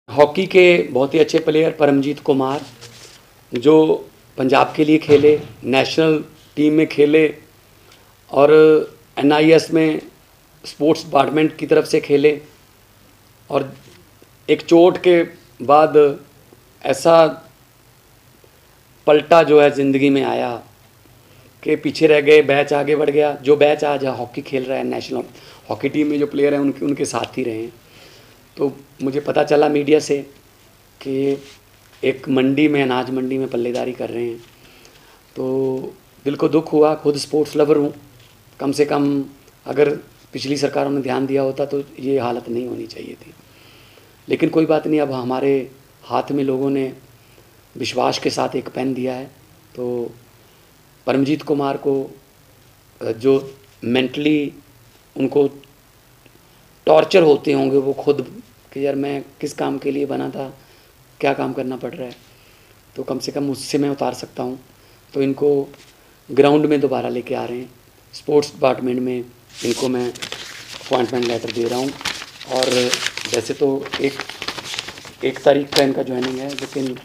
Hockey के बहुत ही अच्छे प्लेयर परमजीत कुमार जो पंजाब के लिए खेले, नेशनल टीम में खेले और एनआईएस में स्पोर्ट्स डिपार्टमेंट की तरफ से खेले और एक चोट के बाद ऐसा पलटा जो है ज़िंदगी में आया कि पीछे रह गए, बैच आगे बढ़ गया। जो बैच आज हॉकी खेल रहा है, नेशनल हॉकी टीम में जो प्लेयर हैं उनके साथ ही रहे हैं। तो मुझे पता चला मीडिया से कि एक मंडी में, अनाज मंडी में पल्लेदारी कर रहे हैं, तो दिल को दुख हुआ। खुद स्पोर्ट्स लवर हूँ, कम से कम अगर पिछली सरकारों ने ध्यान दिया होता तो ये हालत नहीं होनी चाहिए थी। लेकिन कोई बात नहीं, अब हमारे हाथ में लोगों ने विश्वास के साथ एक पेन दिया है। तो परमजीत कुमार को जो मेंटली उनको टॉर्चर होते होंगे वो खुद कि यार मैं किस काम के लिए बना था, क्या काम करना पड़ रहा है, तो कम से कम उससे मैं उतार सकता हूँ। तो इनको ग्राउंड में दोबारा लेके आ रहे हैं। स्पोर्ट्स डिपार्टमेंट में इनको मैं अपॉइंटमेंट लेटर दे रहा हूँ और वैसे तो एक तारीख का इनका ज्वाइनिंग है, लेकिन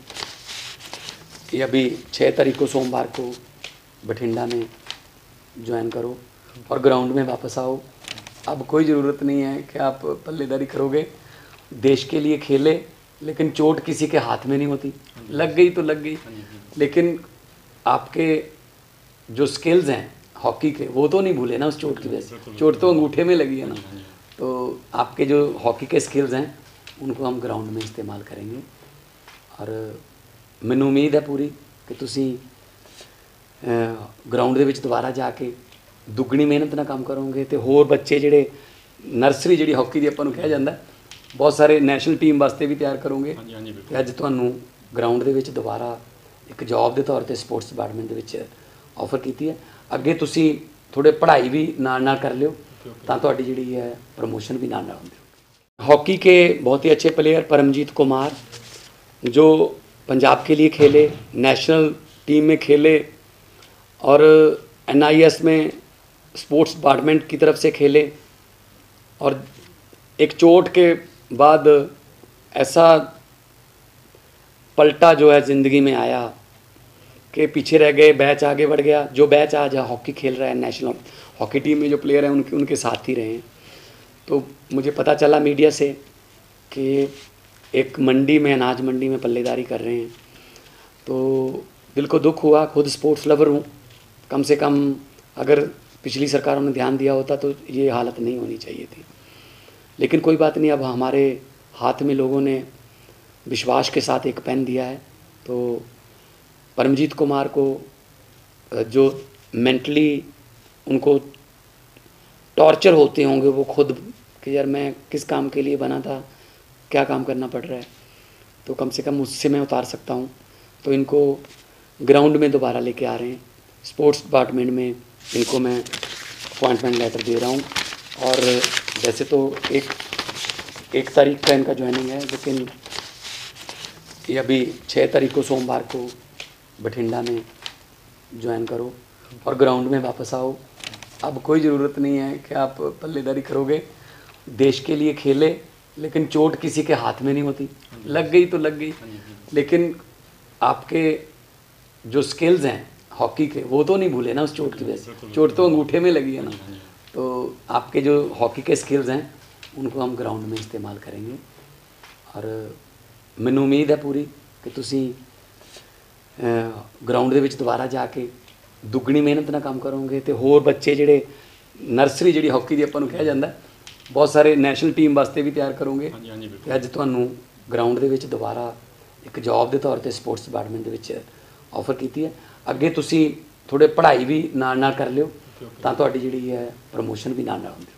ये अभी 6 तारीख को सोमवार को बठिंडा में ज्वाइन करो और ग्राउंड में वापस आओ। अब कोई ज़रूरत नहीं है कि आप पल्लेदारी करोगे। देश के लिए खेले, लेकिन चोट किसी के हाथ में नहीं होती, लग गई तो लग गई। लेकिन आपके जो स्किल्स हैं हॉकी के वो तो नहीं भूले ना उस चोट की वजह से। चोट तो अंगूठे में लगी है ना। तो आपके जो हॉकी के स्किल्स हैं उनको हम ग्राउंड में इस्तेमाल करेंगे और मैंने उम्मीद है पूरी कि तुसी ग्राउंड ਦੇ ਵਿੱਚ ਦੁਬਾਰਾ ਜਾ ਕੇ ਦੁੱਗਣੀ ਮਿਹਨਤ ਨਾਲ ਕੰਮ ਕਰੋਗੇ ਤੇ ਹੋਰ ਬੱਚੇ ਜਿਹੜੇ ਨਰਸਰੀ ਜਿਹੜੀ ਹਾਕੀ ਦੀ ਆਪਾਂ ਨੂੰ ਕਿਹਾ ਜਾਂਦਾ ਬਹੁਤ ਸਾਰੇ ਨੈਸ਼ਨਲ ਟੀਮ ਵਾਸਤੇ ਵੀ ਤਿਆਰ ਕਰੋਗੇ। ਤੇ ਅੱਜ ਤੁਹਾਨੂੰ ਗਰਾਊਂਡ ਦੇ ਵਿੱਚ ਦੁਬਾਰਾ ਇੱਕ ਜੌਬ ਦੇ ਤੌਰ ਤੇ ਸਪੋਰਟਸ ਡਿਪਾਰਟਮੈਂਟ ਦੇ ਵਿੱਚ ਆਫਰ ਕੀਤੀ ਹੈ। ਅੱਗੇ ਤੁਸੀਂ ਥੋੜੇ ਪੜ੍ਹਾਈ ਵੀ ਨਾਲ ਨਾਲ ਕਰ ਲਿਓ ਤਾਂ ਤੁਹਾਡੀ ਜਿਹੜੀ ਹੈ ਪ੍ਰਮੋਸ਼ਨ ਵੀ ਨਾਲ ਨਾਲ ਹੁੰਦੀ ਹੈ। हॉकी के बहुत ही अच्छे प्लेयर परमजीत कुमार जो पंजाब के लिए खेले, नेशनल टीम में खेले और एनआईएस में स्पोर्ट्स डिपार्टमेंट की तरफ से खेले और एक चोट के बाद ऐसा पलटा जो है ज़िंदगी में आया कि पीछे रह गए, बैच आगे बढ़ गया। जो बैच आज हॉकी खेल रहा है, नेशनल हॉकी टीम में जो प्लेयर हैं उनके साथ ही रहे हैं। तो मुझे पता चला मीडिया से कि एक मंडी में, अनाज मंडी में पल्लेदारी कर रहे हैं, तो दिल को दुख हुआ। खुद स्पोर्ट्स लवर हूँ, कम से कम अगर पिछली सरकारों ने ध्यान दिया होता तो ये हालत नहीं होनी चाहिए थी। लेकिन कोई बात नहीं, अब हमारे हाथ में लोगों ने विश्वास के साथ एक पेन दिया है। तो परमजीत कुमार को जो मेंटली उनको टॉर्चर होते होंगे वो खुद कि यार मैं किस काम के लिए बना था, क्या काम करना पड़ रहा है, तो कम से कम उससे मैं उतार सकता हूँ। तो इनको ग्राउंड में दोबारा लेके आ रहे हैं। स्पोर्ट्स डिपार्टमेंट में इनको मैं अपॉइंटमेंट लेटर दे रहा हूँ और वैसे तो एक तारीख का इनका ज्वाइनिंग है, लेकिन ये अभी 6 तारीख को सोमवार को बठिंडा में ज्वाइन करो और ग्राउंड में वापस आओ। अब कोई ज़रूरत नहीं है कि आप पल्लेदारी करोगे। देश के लिए खेले, लेकिन चोट किसी के हाथ में नहीं होती, लग गई तो लग गई। लेकिन आपके जो स्किल्स हैं हॉकी के वो तो नहीं भूले ना उस चोट की वजह से। चोट तो अंगूठे में लगी है ना। तो आपके जो हॉकी के स्किल्स हैं उनको हम ग्राउंड में इस्तेमाल करेंगे और मैंने उम्मीद है पूरी कि तुसी ग्राउंड ਦੇ ਵਿੱਚ ਦੁਬਾਰਾ ਜਾ ਕੇ ਦੁੱਗਣੀ ਮਿਹਨਤ ਨਾਲ ਕੰਮ ਕਰੋਗੇ ਤੇ ਹੋਰ ਬੱਚੇ ਜਿਹੜੇ ਨਰਸਰੀ ਜਿਹੜੀ ਹਾਕੀ ਦੀ ਆਪਾਂ ਨੂੰ ਕਿਹਾ ਜਾਂਦਾ ਬਹੁਤ ਸਾਰੇ ਨੈਸ਼ਨਲ ਟੀਮ ਵਾਸਤੇ ਵੀ ਤਿਆਰ ਕਰੋਗੇ। ਤੇ ਅੱਜ ਤੁਹਾਨੂੰ ਗਰਾਊਂਡ ਦੇ ਵਿੱਚ ਦੁਬਾਰਾ ਇੱਕ ਜੌਬ ਦੇ ਤੌਰ ਤੇ ਸਪੋਰਟਸ ਡਿਪਾਰਟਮੈਂਟ ਦੇ ਵਿੱਚ ਆਫਰ ਕੀਤੀ ਹੈ। ਅੱਗੇ ਤੁਸੀਂ ਥੋੜੇ ਪੜ੍ਹਾਈ ਵੀ ਨਾਲ ਨਾਲ ਕਰ ਲਿਓ ਤਾਂ ਤੁਹਾਡੀ ਜਿਹੜੀ ਹੈ ਪ੍ਰਮੋਸ਼ਨ ਵੀ ਨਾਲ ਨਾਲ ਹੁੰਦੀ ਹੈ।